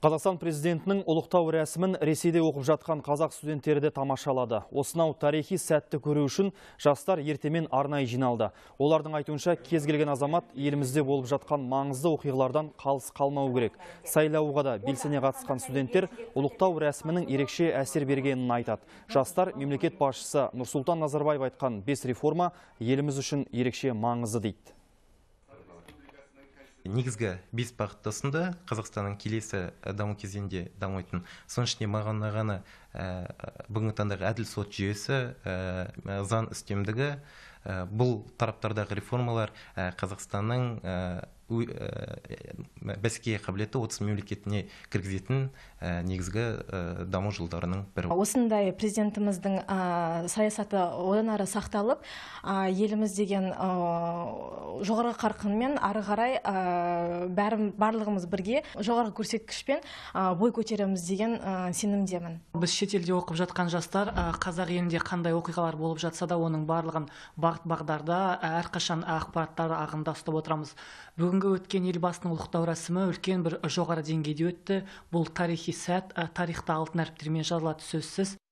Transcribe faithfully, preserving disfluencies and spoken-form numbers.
Қазақстан президентінің ұлықтау рәсімін Ресейде оқып жатқан қазақ студенттері де тамашалады. Осынау тарихи сәтті көру үшін жастар ертемен арнайы жиналды. Олардың айтуынша кез келген азамат елімізде болып жатқан маңызды оқиғалардан қалыс қалмау керек. Сайлауға да белсене қатысқан студенттер ұлықтау рәсімінің ерекше әсер бергенін айтады. Жастар мемлекет басшысы Нұрсұлтан Назарбаев айтқан бес реформа еліміз үшін ерекше маңызды дейді. Негізгі бес бағыттасында Қазақстанның келесі даму кезеңінде дамитын. Соның ішінде маған ғана бүгінгі таңдағы әділ сот жүйесі, заң үстемдігі, бұл тараптардағы реформалар Қазақстанның бәсекеге қабілетті отыз мемлекетіне кіргізетін негізгі даму жолдарының бірі. Осындай президентіміздің саясаты одан ары сақталып, еліміз деген жоғары қарқынмен ары қарай барлығымыз бірге жоғары көрсеткішпен бой көтереміз деген сенімдемін. Біз шетелде оқып жатқан жастар қазақ елінде қандай оқиғалар болып жатса да, оның барлығын бағыт-бағдарда әрқашан ақпараттар ағымда ұстап отырамыз. Бүгінгі өткен елбасының ұлықтау рәсімі үлкен бір жоғары деңгейде өтті. Бұл тарихи сәт, тарихта алтын әріптермен жазылады сөзсіз.